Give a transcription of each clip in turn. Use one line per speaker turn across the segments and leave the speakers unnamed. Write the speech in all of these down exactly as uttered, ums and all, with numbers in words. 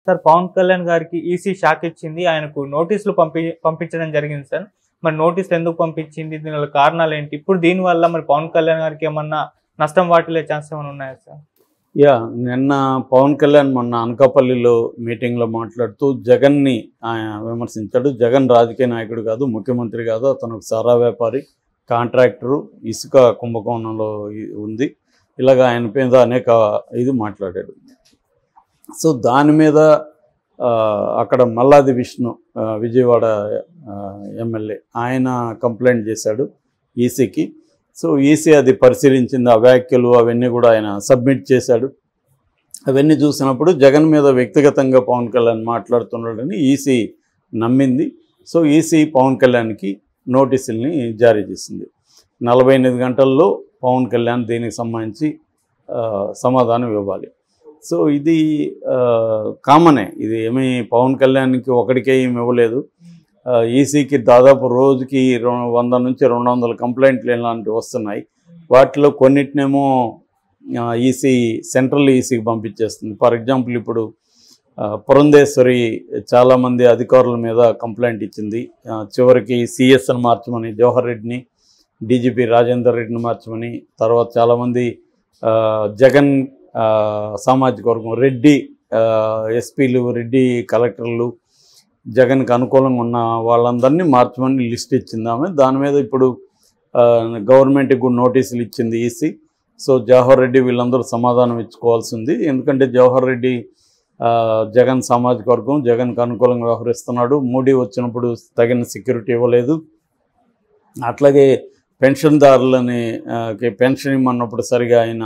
Sir Pawan Kalyan గారికి EC shock ఇచ్చింది. ఆయనకు నోటీసులు పంపి పంపించడం జరిగింది సార్. మరి నోటీసులు ఎందుకు పంపించింది? దీనివల్ల కారణాలు ఏంటి? ఇప్పుడు దీనివల్ల మరి పవన్ కళ్యాణ్ గారికి ఏమన్నా నష్టం వాటిల్లే ఛాన్స్ ఏమైనా ఉన్నాయా సార్?
యా నిన్న పవన్ కళ్యాణ్ మొన్న అనకాపల్లిలో మీటింగ్లో మాట్లాడుతూ జగన్ని ఆయన విమర్శించాడు. జగన్ రాజకీయ నాయకుడు కాదు, ముఖ్యమంత్రి కాదు, అతను ఒక సారా వ్యాపారి, కాంట్రాక్టరు, ఇసుక కుంభకోణంలో ఉంది, ఇలాగ ఆయన మీద అనేక ఇది మాట్లాడాడు. సో దాని మీద అక్కడ మల్లాది విష్ణు విజయవాడ ఎమ్మెల్యే ఆయన కంప్లైంట్ చేశాడు ఈసీకి. సో ఈసీ అది పరిశీలించింది, ఆ వ్యాఖ్యలు అవన్నీ కూడా ఆయన సబ్మిట్ చేశాడు. అవన్నీ చూసినప్పుడు జగన్ మీద వ్యక్తిగతంగా పవన్ కళ్యాణ్ మాట్లాడుతున్నాడని ఈసీ నమ్మింది. సో ఈసీ పవన్ కళ్యాణ్కి నోటీసుల్ని జారీ చేసింది. నలభై ఎనిమిది గంటల్లో పవన్ కళ్యాణ్ దీనికి సంబంధించి సమాధానం ఇవ్వాలి. సో ఇది కామనే, ఇది ఏమీ పవన్ కళ్యాణ్కి ఒకటికే ఏమి ఇవ్వలేదు. ఈసీకి దాదాపు రోజుకి వంద నుంచి రెండు వందల కంప్లైంట్లు ఇలాంటివి వస్తున్నాయి. వాటిలో కొన్నిటినేమో ఈసీ సెంట్రల్ ఈసీకి పంపించేస్తుంది. ఫర్ ఎగ్జాంపుల్ ఇప్పుడు పురంధేశ్వరి చాలామంది అధికారుల మీద కంప్లైంట్ ఇచ్చింది. చివరికి సిఎస్ని మార్చమని జవహర్ రెడ్డిని, డీజీపీ రాజేందర్ రెడ్డిని మార్చమని, తర్వాత చాలామంది జగన్ సామాజిక వర్గం రెడ్డి ఎస్పీలు, రెడ్డి కలెక్టర్లు, జగన్కి అనుకూలంగా ఉన్న వాళ్ళందరినీ మార్చమని లిస్ట్ ఇచ్చింది ఆమె. దాని మీద ఇప్పుడు గవర్నమెంట్కి కూడా నోటీసులు ఇచ్చింది ఈసీ. సో జవహర్ రెడ్డి వీళ్ళందరూ సమాధానం ఇచ్చుకోవాల్సి ఉంది. ఎందుకంటే జవహర్ రెడ్డి జగన్ సామాజిక వర్గం, జగన్కి అనుకూలంగా వ్యవహరిస్తున్నాడు. మోడీ వచ్చినప్పుడు తగిన సెక్యూరిటీ ఇవ్వలేదు. అట్లాగే పెన్షన్దారులని పెన్షన్ ఇమ్మన్నప్పుడు సరిగా ఆయన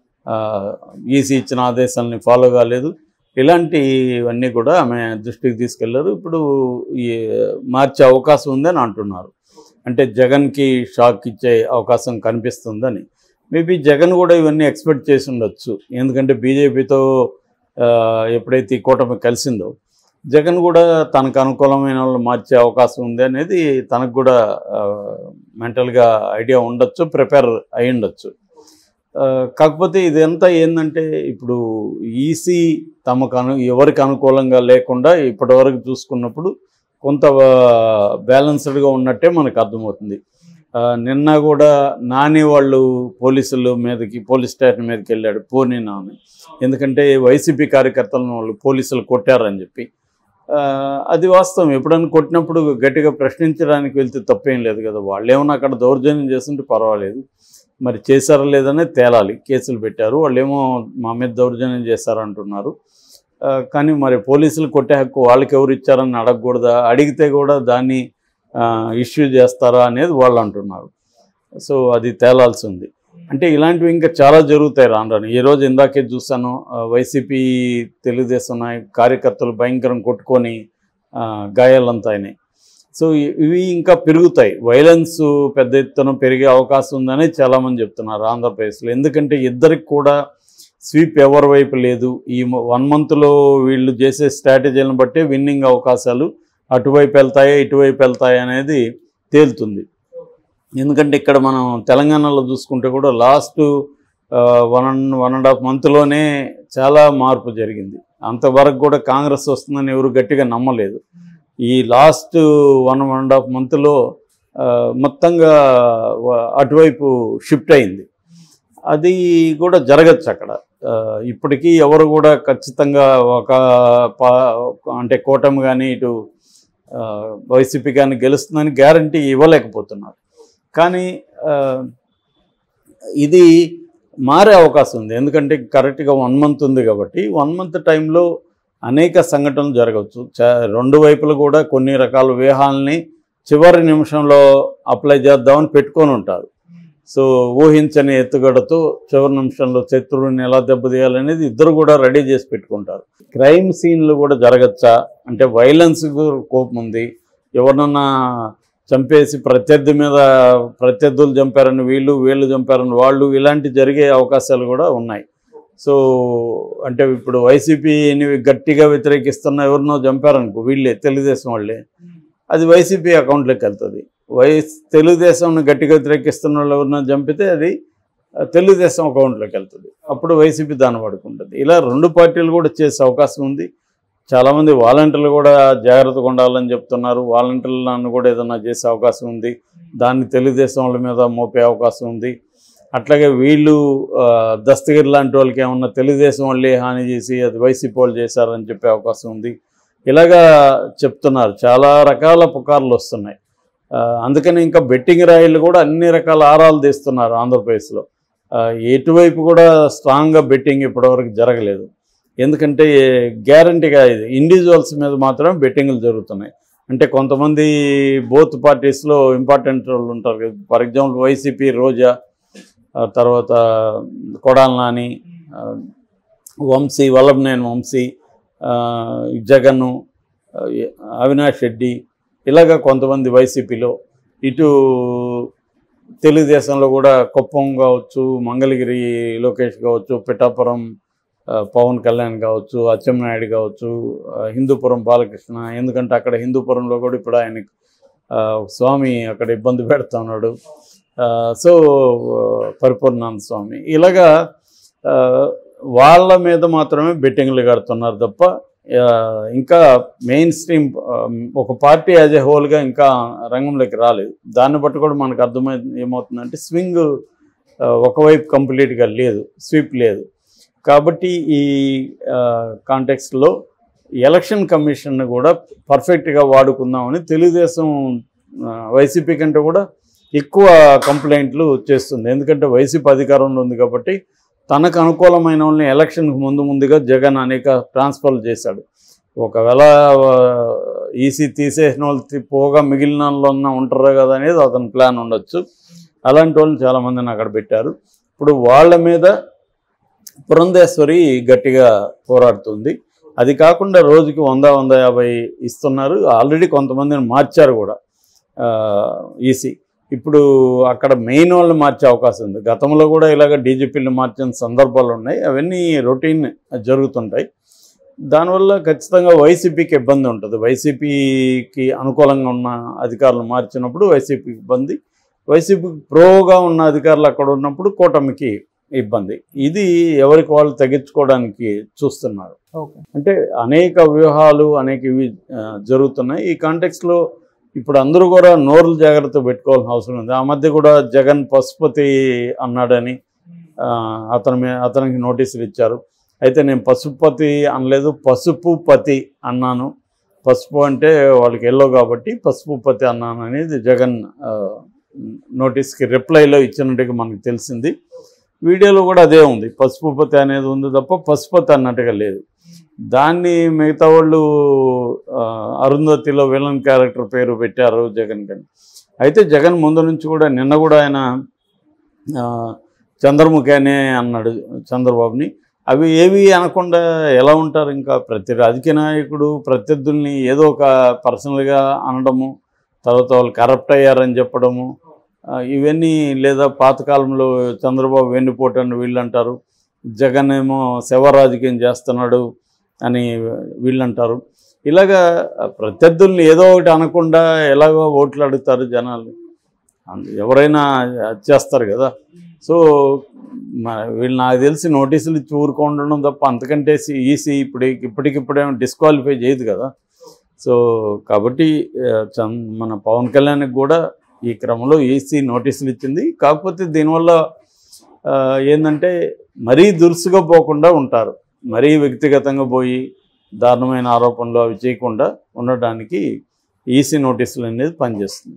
ఈసీ ఇచ్చిన ఆదేశాలని ఫాలో కాలేదు. ఇలాంటివన్నీ కూడా ఆమె దృష్టికి తీసుకెళ్లారు. ఇప్పుడు ఈ మార్చే అవకాశం ఉందని అంటున్నారు. అంటే జగన్కి షాక్ ఇచ్చే అవకాశం కనిపిస్తుందని. మేబీ జగన్ కూడా ఇవన్నీ ఎక్స్పెక్ట్ చేసి ఉండొచ్చు. ఎందుకంటే బీజేపీతో ఎప్పుడైతే ఈ కూటమి కలిసిందో జగన్ కూడా తనకు అనుకూలమైన వాళ్ళు మార్చే అవకాశం ఉంది అనేది తనకు కూడా మెంటల్గా ఐడియా ఉండొచ్చు, ప్రిపేర్ అయి ఉండొచ్చు. కాకపోతే ఇదంతా ఏంటంటే ఇప్పుడు ఈసీ తమకు అను ఎవరికి అనుకూలంగా లేకుండా ఇప్పటివరకు చూసుకున్నప్పుడు కొంత బ్యాలెన్స్డ్గా ఉన్నట్టే మనకు అర్థమవుతుంది. నిన్న కూడా నాని వాళ్ళు పోలీసుల మీదకి పోలీస్ స్టేషన్ మీదకి వెళ్ళాడు, పోనీ నాని. ఎందుకంటే వైసీపీ కార్యకర్తలను వాళ్ళు పోలీసులు కొట్టారని చెప్పి. అది వాస్తవం. ఎప్పుడైనా కొట్టినప్పుడు గట్టిగా ప్రశ్నించడానికి వెళ్తే తప్పేం లేదు కదా. వాళ్ళు ఏమన్నా అక్కడ దౌర్జన్యం చేస్తుంటే పర్వాలేదు, మరి చేశారా లేదనే తేలాలి. కేసులు పెట్టారు, వాళ్ళేమో మా మీద దౌర్జన్యం చేశారంటున్నారు. కానీ మరి పోలీసులు కొట్టే హక్కు వాళ్ళకి ఎవరు ఇచ్చారని అడగకూడదా? అడిగితే కూడా దాన్ని ఇష్యూ చేస్తారా అనేది వాళ్ళు అంటున్నారు. సో అది తేలాల్సి ఉంది. అంటే ఇలాంటివి ఇంకా చాలా జరుగుతాయి రాను రాను. ఈరోజు ఇందాకే చూసాను, వైసీపీ తెలుగుదేశం నాయకు కార్యకర్తలు భయంకరం కొట్టుకొని గాయాలంతా అయినాయి. సో ఇవి ఇంకా పెరుగుతాయి. వైలెన్స్ పెద్ద ఎత్తున పెరిగే అవకాశం ఉందని చాలామంది చెప్తున్నారు ఆంధ్రప్రదేశ్లో. ఎందుకంటే ఇద్దరికి కూడా స్వీప్ ఎవరి వైపు లేదు. ఈ వన్ మంత్లో వీళ్ళు చేసే స్ట్రాటజీలను బట్టే విన్నింగ్ అవకాశాలు అటువైపు వెళ్తాయా ఇటువైపు వెళ్తాయా అనేది తేలుతుంది. ఎందుకంటే ఇక్కడ మనం తెలంగాణలో చూసుకుంటే కూడా last one and one and half మంత్లోనే చాలా మార్పు జరిగింది. అంతవరకు కూడా కాంగ్రెస్ వస్తుందని ఎవరు గట్టిగా నమ్మలేదు. ఈ last one one and half మంత్లో మొత్తంగా అటువైపు షిఫ్ట్ అయింది. అది కూడా జరగచ్చు అక్కడ. ఇప్పటికీ ఎవరు కూడా ఖచ్చితంగా ఒక అంటే కూటమి కానీ ఇటు వైసీపీ కానీ గెలుస్తుందని గ్యారంటీ ఇవ్వలేకపోతున్నారు. కానీ ఇది మారే అవకాశం ఉంది. ఎందుకంటే కరెక్ట్గా వన్ మంత్ ఉంది కాబట్టి వన్ మంత్ టైంలో అనేక సంఘటనలు జరగవచ్చు. రెండు వైపులు కూడా కొన్ని రకాల వ్యూహాలని చివరి నిమిషంలో అప్లై చేద్దామని పెట్టుకొని ఉంటారు. సో ఊహించని ఎత్తుగడతో చివరి నిమిషంలో శత్రువుని ఎలా దెబ్బతీయాలనేది ఇద్దరు కూడా రెడీ చేసి పెట్టుకుంటారు. క్రైమ్ సీన్లు కూడా జరగచ్చా అంటే వైలెన్స్ కోపం ఉంది. ఎవరినన్నా చంపేసి ప్రత్యర్థి మీద ప్రత్యర్థులు చంపారని వీళ్ళు, వీళ్ళు చంపారని వాళ్ళు, ఇలాంటి జరిగే అవకాశాలు కూడా ఉన్నాయి. సో అంటే ఇప్పుడు వైసీపీని గట్టిగా వ్యతిరేకిస్తున్న ఎవరినో చంపారనుకో వీళ్ళే తెలుగుదేశం వాళ్ళే, అది వైసీపీ అకౌంట్లోకి వెళ్తుంది. వైస్ తెలుగుదేశంను గట్టిగా వ్యతిరేకిస్తున్న వాళ్ళు ఎవరినో చంపితే అది తెలుగుదేశం అకౌంట్లోకి వెళ్తుంది. అప్పుడు వైసీపీ దాన్ని పడుకుంటుంది. ఇలా రెండు పార్టీలు కూడా చేసే అవకాశం ఉంది. చాలామంది వాలంటీర్లు కూడా జాగ్రత్తగా ఉండాలని చెప్తున్నారు. వాలంటీర్లను కూడా ఏదన్నా చేసే అవకాశం ఉంది, దాన్ని తెలుగుదేశం వాళ్ళ మీద మోపే అవకాశం ఉంది. అట్లాగే వీళ్ళు దస్తగిరి లాంటి వాళ్ళకి ఏమన్నా తెలుగుదేశం వాళ్ళే హాని చేసి అది వైసీపీ వాళ్ళు చేశారని చెప్పే అవకాశం ఉంది. ఇలాగా చెప్తున్నారు, చాలా రకాల పుకార్లు వస్తున్నాయి. అందుకని ఇంకా బెట్టింగ్ రాయిలు కూడా అన్ని రకాల ఆరాలు తీస్తున్నారు ఆంధ్రప్రదేశ్లో. ఎటువైపు కూడా స్ట్రాంగ్గా బెట్టింగ్ ఇప్పటివరకు జరగలేదు. ఎందుకంటే గ్యారంటీగా ఇది ఇండివిజువల్స్ మీద మాత్రమే బెట్టింగ్లు జరుగుతున్నాయి. అంటే కొంతమంది బోత్ పార్టీస్లో ఇంపార్టెంట్ వాళ్ళు ఉంటారు కదా. ఫర్ ఎగ్జాంపుల్ వైసీపీ రోజా, తర్వాత కొడాలి నాని, వంశీ, వల్లభనేని వంశీ, జగన్, అవినాష్ రెడ్డి, ఇలాగ కొంతమంది వైసీపీలో. ఇటు తెలుగుదేశంలో కూడా కుప్పం కావచ్చు, మంగళగిరి లోకేష్ కావచ్చు, పిఠాపురం పవన్ కళ్యాణ్ కావచ్చు, అచ్చెన్నాయుడు కావచ్చు, హిందూపురం బాలకృష్ణ. ఎందుకంటే అక్కడ హిందూపురంలో కూడా ఇప్పుడు ఆయన స్వామి అక్కడ ఇబ్బంది పెడుతున్నాడు. సో పరిపూర్ణానంద స్వామి, ఇలాగా వాళ్ళ మీద మాత్రమే బెట్టింగ్లు కడుతున్నారు తప్ప ఇంకా మెయిన్ స్ట్రీమ్ ఒక పార్టీ యాజ్ ఏ హోల్గా ఇంకా రంగంలోకి రాలేదు. దాన్ని బట్టి కూడా మనకు అర్థమైంది ఏమవుతుందంటే స్వింగ్ ఒకవైపు కంప్లీట్గా లేదు, స్వీప్ లేదు. కాబట్టి ఈ కాంటెక్స్ట్లో ఎలక్షన్ కమిషన్ని కూడా పర్ఫెక్ట్గా వాడుకుందామని తెలుగుదేశం వైసీపీ కంటే కూడా ఎక్కువ కంప్లైంట్లు చేస్తుంది. ఎందుకంటే వైసీపీ అధికారంలో ఉంది కాబట్టి తనకు అనుకూలమైన వాళ్ళని ఎలక్షన్కి ముందు ముందుగా జగన్ అనేక ట్రాన్స్ఫర్లు చేశాడు. ఒకవేళ ఈసీ తీసేసిన వాళ్ళు పోగా మిగిలిన వాళ్ళు ఉంటారు కదా అనేది అతని ప్లాన్ ఉండొచ్చు. అలాంటి వాళ్ళని చాలామందిని అక్కడ పెట్టారు. ఇప్పుడు వాళ్ళ మీద పురంధేశ్వరి గట్టిగా పోరాడుతుంది. అది కాకుండా రోజుకి వంద వంద యాభై ఇస్తున్నారు. ఆల్రెడీ కొంతమందిని మార్చారు కూడా ఈసీ. ఇప్పుడు అక్కడ మెయిన్ వాళ్ళు మార్చే అవకాశం ఉంది. గతంలో కూడా ఇలాగ డీజీపీలు మార్చిన సందర్భాలు ఉన్నాయి. అవన్నీ రొటీన్ జరుగుతుంటాయి. దానివల్ల ఖచ్చితంగా వైసీపీకి ఇబ్బంది ఉంటుంది. వైసీపీకి అనుకూలంగా ఉన్న అధికారులు మార్చినప్పుడు వైసీపీకి ఇబ్బంది, వైసీపీకి ప్రోగా ఉన్న అధికారులు అక్కడ ఉన్నప్పుడు కూటమికి ఇబ్బంది. ఇది ఎవరికి వాళ్ళు తగ్గించుకోవడానికి చూస్తున్నారు. అంటే అనేక వ్యూహాలు అనేక ఇవి జరుగుతున్నాయి. ఈ కాంటెక్స్లో ఇప్పుడు అందరూ కూడా నోరులు జాగ్రత్త పెట్టుకోవాల్సిన అవసరం ఉంది. ఆ మధ్య కూడా జగన్ పశుపతి అన్నాడని అతని మీద అతనికి నోటీసులు ఇచ్చారు. అయితే నేను పశుపతి అనలేదు, పసుపు పతి అన్నాను. పసుపు అంటే వాళ్ళకి ఎల్లో కాబట్టి పసుపు పతి అన్నాను అనేది జగన్ నోటీస్కి రిప్లైలో ఇచ్చినట్టుగా మనకు తెలిసింది. వీడియోలో కూడా అదే ఉంది, పసుపుపతి అనేది ఉంది తప్ప పశుపతి అన్నట్టుగా లేదు. దాన్ని మిగతా వాళ్ళు అరుంధతిలో విలన్ క్యారెక్టర్ పేరు పెట్టారు జగన్ కని. అయితే జగన్ ముందు నుంచి కూడా నిన్న కూడా ఆయన చంద్రముఖి అనే అన్నాడు చంద్రబాబుని. అవి ఏవి అనకుండా ఎలా ఉంటారు? ఇంకా ప్రతి రాజకీయ నాయకుడు ప్రత్యర్థుల్ని ఏదో ఒక పర్సనల్గా అనడము, తర్వాత వాళ్ళు కరప్ట్ అయ్యారని చెప్పడము, ఇవన్నీ. లేదా పాతకాలంలో చంద్రబాబు వెన్నుపోటని వీళ్ళు అంటారు, జగన్ ఏమో శవ రాజకీయం చేస్తున్నాడు అని వీళ్ళు అంటారు. ఇలాగా ప్రత్యర్థుల్ని ఏదో ఒకటి అనకుండా ఎలాగో ఓట్లు అడుగుతారు జనాలు. ఎవరైనా చేస్తారు కదా. సో వీళ్ళు నాకు తెలిసి నోటీసులు ఇచ్చి ఊరుకుండడం తప్ప అంతకంటే ఈసీ ఇప్పుడు ఇప్పటికిప్పుడేమో డిస్క్వాలిఫై చేయదు కదా. సో కాబట్టి మన పవన్ కళ్యాణ్కి కూడా ఈ క్రమంలో ఈసీ నోటీసులు ఇచ్చింది. కాకపోతే దీనివల్ల ఏంటంటే మరీ దురుసుగా పోకుండా ఉంటారు. మరీ వ్యక్తిగతంగా పోయి దారుణమైన ఆరోపణలు అవి చేయకుండా ఉండడానికి ఈసీ నోటీసులు అనేది పనిచేస్తుంది.